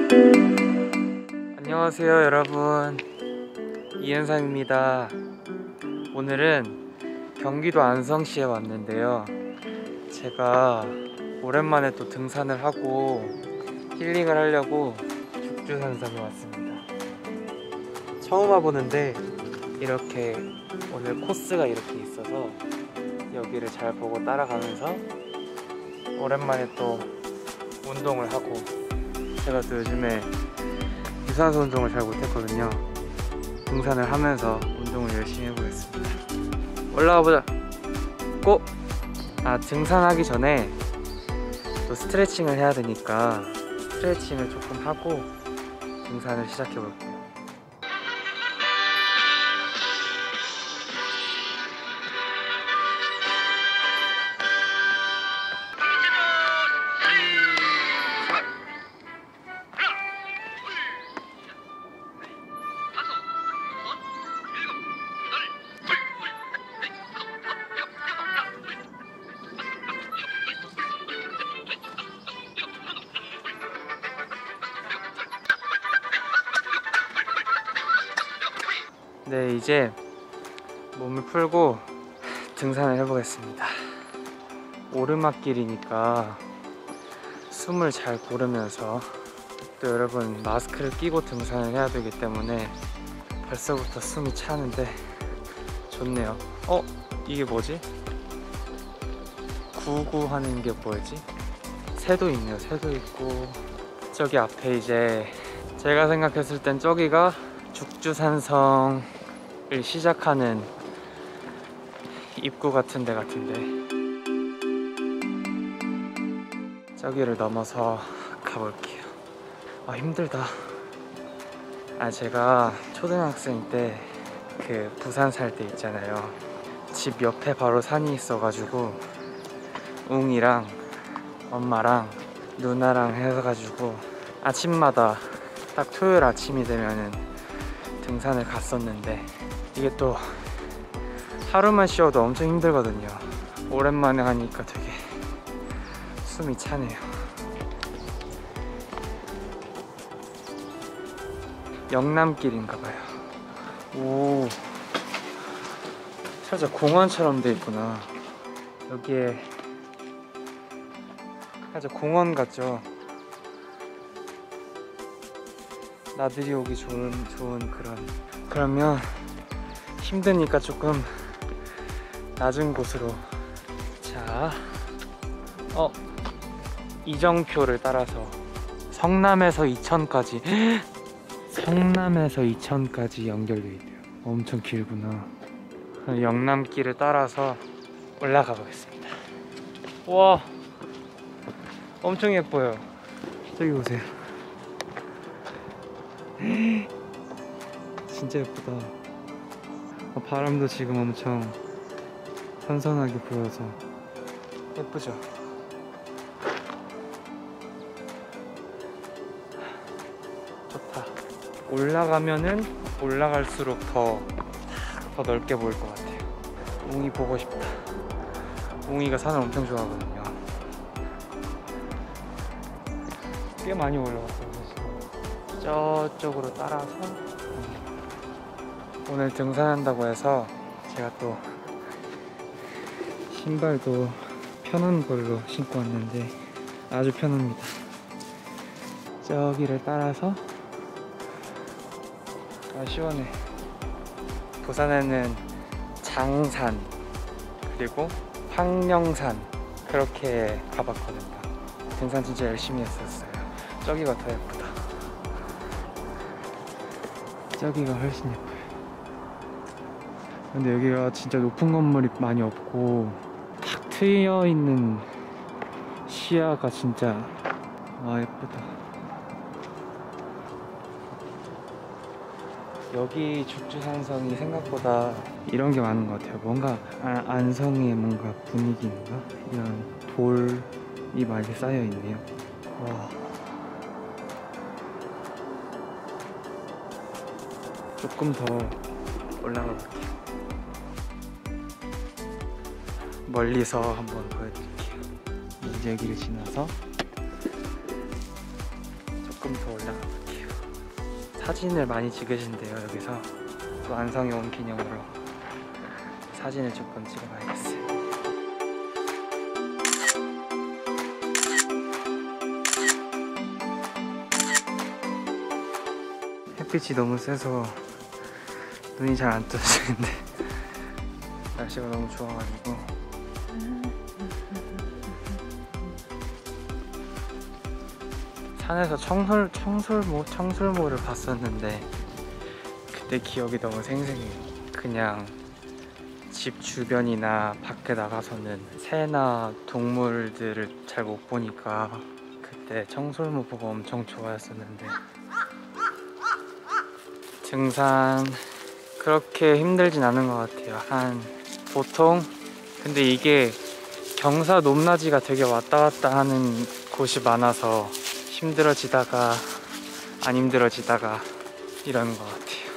안녕하세요 여러분, 이현상입니다. 오늘은 경기도 안성시에 왔는데요, 제가 오랜만에 또 등산을 하고 힐링을 하려고 죽주산성에 왔습니다. 처음 와보는데 이렇게 오늘 코스가 이렇게 있어서 여기를 잘 보고 따라가면서 오랜만에 또 운동을 하고, 제가 또 요즘에 유산소 운동을 잘 못했거든요. 등산을 하면서 운동을 열심히 해보겠습니다. 올라가 보자. 고! 등산하기 전에 또 스트레칭을 해야 되니까 스트레칭을 조금 하고 등산을 시작해 볼게요. 네, 이제 몸을 풀고 등산을 해보겠습니다. 오르막길이니까 숨을 잘 고르면서, 또 여러분 마스크를 끼고 등산을 해야 되기 때문에 벌써부터 숨이 차는데 좋네요. 이게 뭐지? 구구 하는 게 뭐지? 새도 있네요. 새도 있고, 저기 앞에 이제 제가 생각했을 땐 저기가 죽주산성을 시작하는 입구 같은 데 같은데, 저기를 넘어서 가볼게요. 힘들다. 제가 초등학생 때 그 부산 살 때 있잖아요, 집 옆에 바로 산이 있어가지고 웅이랑 엄마랑 누나랑 해가지고 아침마다 딱 토요일 아침이 되면은 등산을 갔었는데, 이게 또 하루만 쉬어도 엄청 힘들거든요. 오랜만에 하니까 되게 숨이 차네요. 영남길인가봐요. 오, 살짝 공원처럼 돼 있구나. 여기에 살짝 공원 같죠? 나들이 오기 좋은 그런. 그러면 힘드니까 조금 낮은 곳으로. 자, 이정표를 따라서 성남에서 이천까지 성남에서 이천까지 연결돼 있대요. 엄청 길구나. 영남길을 따라서 올라가 보겠습니다. 와, 엄청 예뻐요. 저기 보세요. 진짜 예쁘다. 바람도 지금 엄청 선선하게 불어서 예쁘죠? 좋다. 올라가면은 올라갈수록 더 넓게 보일 것 같아요. 웅이 보고 싶다. 웅이가 산을 엄청 좋아하거든요. 꽤 많이 올라갔어요. 저쪽으로 따라서 오늘 등산한다고 해서 제가 또 신발도 편한 걸로 신고 왔는데 아주 편합니다. 저기를 따라서 시원해. 부산에는 장산 그리고 황령산 그렇게 가봤거든요. 등산 진짜 열심히 했었어요. 저기가 더 예쁘다. 저기가 훨씬 예뻐요. 근데 여기가 진짜 높은 건물이 많이 없고 탁 트여있는 시야가 진짜 예쁘다. 여기 죽주산성이 생각보다 이런 게 많은 것 같아요. 뭔가 안성의 뭔가 분위기인가? 이런 돌이 많이 쌓여 있네요. 와, 조금 더 올라가 볼게요. 멀리서 한번 보여드릴게요. 이제 여기를 지나서 조금 더 올라가 볼게요. 사진을 많이 찍으신대요. 여기서 또 안성에 온 기념으로 사진을 조금 찍어봐야겠어요. 햇빛이 너무 세서 눈이 잘 안 떠지는데 날씨가 너무 좋아가지고 산에서 청설모를 봤었는데 그때 기억이 너무 생생해요. 그냥 집 주변이나 밖에 나가서는 새나 동물들을 잘 못 보니까 그때 청설모 보고 엄청 좋아했었는데 등산 그렇게 힘들진 않은 것 같아요. 보통 근데 이게 경사 높낮이가 되게 왔다 갔다 하는 곳이 많아서 힘들어지다가 안 힘들어지다가 이러는 것 같아요.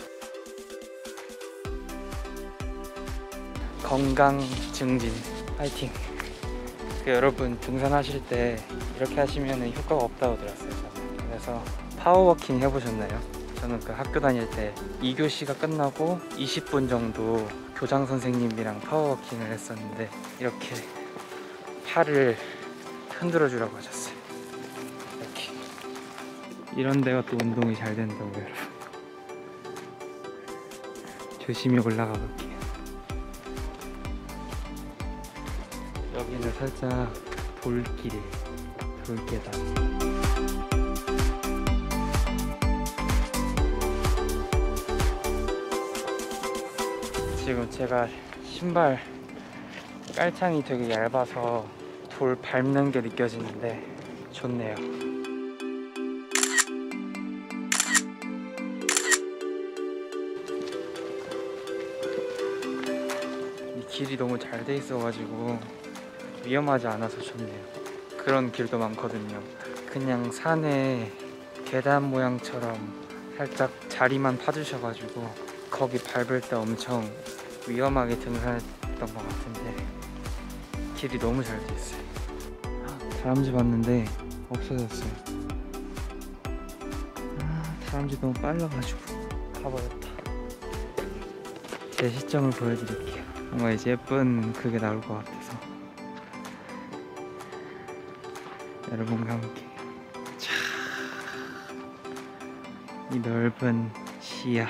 건강 증진 파이팅. 여러분 등산하실 때 이렇게 하시면 효과가 없다고 들었어요. 그래서 파워워킹 해보셨나요? 저는 그 학교 다닐 때 2교시가 끝나고 20분 정도 교장 선생님이랑 파워워킹을 했었는데 이렇게 팔을 흔들어 주라고 하셨어요. 이렇게 이런 데가 또 운동이 잘 된다고요, 여러분. 조심히 올라가 볼게요. 여기는 살짝 돌계단. 지금 제가 신발 깔창이 되게 얇아서 돌 밟는 게 느껴지는데 좋네요. 이 길이 너무 잘 돼 있어가지고 위험하지 않아서 좋네요. 그런 길도 많거든요. 그냥 산에 계단 모양처럼 살짝 자리만 파주셔가지고 거기 밟을 때 엄청 위험하게 등산했던 것 같은데 길이 너무 잘 돼 있어요. 다람쥐 봤는데 없어졌어요. 다람쥐 너무 빨라가지고 가버렸다. 제 시점을 보여드릴게요. 뭔가 이제 예쁜 그게 나올 것 같아서 여러분과 함께 이 넓은 시야.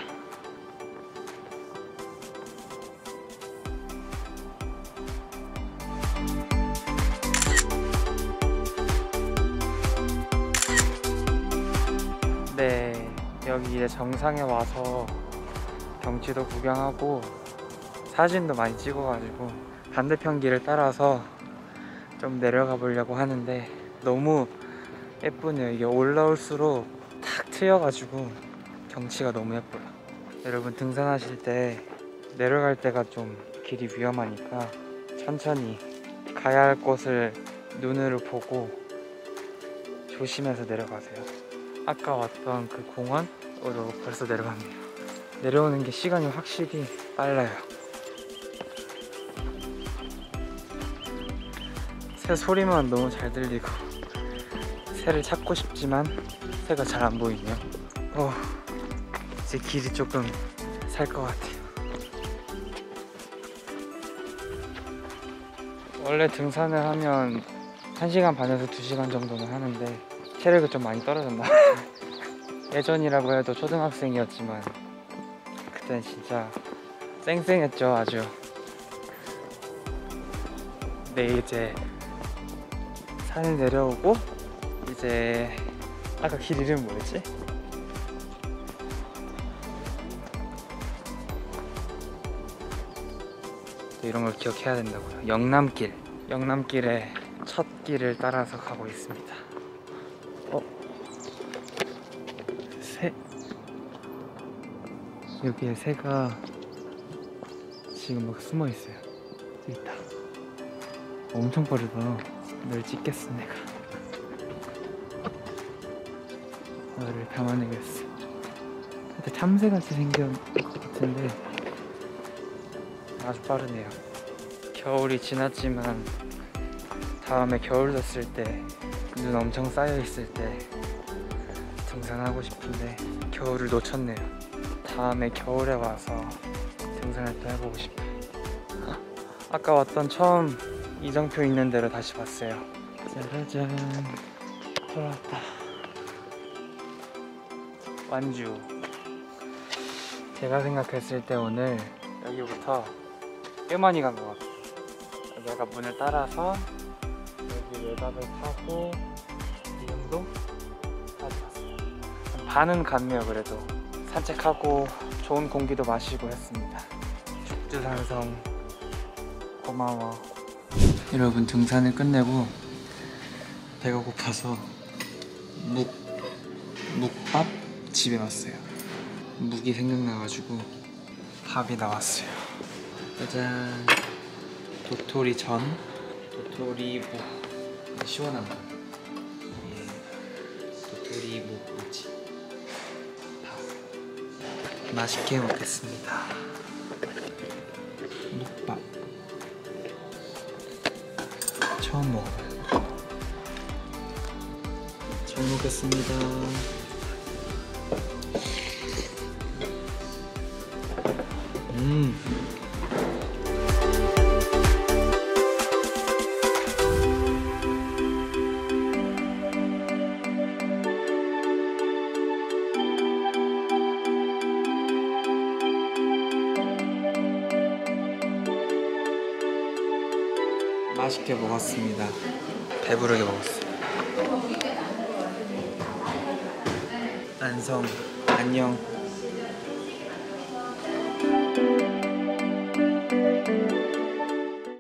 네, 여기 이제 정상에 와서 경치도 구경하고 사진도 많이 찍어가지고 반대편 길을 따라서 좀 내려가 보려고 하는데 너무 예쁘네요. 이게 올라올수록 탁 트여가지고 경치가 너무 예뻐요. 여러분 등산하실 때 내려갈 때가 좀 길이 위험하니까 천천히 가야 할 곳을 눈으로 보고 조심해서 내려가세요. 아까 왔던 그 공원으로 벌써 내려갑니다. 내려오는 게 시간이 확실히 빨라요. 새 소리만 너무 잘 들리고 새를 찾고 싶지만 새가 잘 안 보이네요. 이제 길이 조금 살 것 같아요. 원래 등산을 하면 1시간 반에서 2시간 정도는 하는데 체력이 좀 많이 떨어졌나. 예전이라고 해도 초등학생이었지만 그땐 진짜 쌩쌩했죠. 아주. 네, 이제 산을 내려오고 이제 아까 길 이름이 뭐였지? 또 이런 걸 기억해야 된다고요. 영남길의 첫 길을 따라서 가고 있습니다. 새. 여기에 새가 지금 막 숨어 있어요. 여기 있다. 엄청 빠르다. 널 찍겠어 내가. 너를 담아내겠어. 근데 참새같이 생긴 것 같은데 아주 빠르네요. 겨울이 지났지만 다음에 겨울 됐을 때 눈 엄청 쌓여 있을 때 등산하고 싶은데 겨울을 놓쳤네요. 다음에 겨울에 와서 등산을 또 해보고 싶어요. 아까 왔던 처음 이정표 있는 데로 다시 봤어요. 짜라잔, 돌아왔다. 완주. 제가 생각했을 때 오늘 여기부터 꽤 많이 간 것 같아요. 내가 문을 따라서 여기 외곽을 타고 이 정도까지 왔어요. 반은 갔네요. 그래도 산책하고 좋은 공기도 마시고 했습니다. 죽두산성 고마워. 여러분, 등산을 끝내고 배가 고파서 묵밥 집에 왔어요. 묵이 생각나가지고 밥이 나왔어요. 짜잔. 도토리 전, 도토리 묵, 시원한 거. 예, 도토리 묵 무치. 밥. 맛있게 먹겠습니다. 묵밥. 처음 먹어봐요. 잘 먹겠습니다. 맛있게 먹었습니다. 배부르게 먹었어요. 안성 안녕.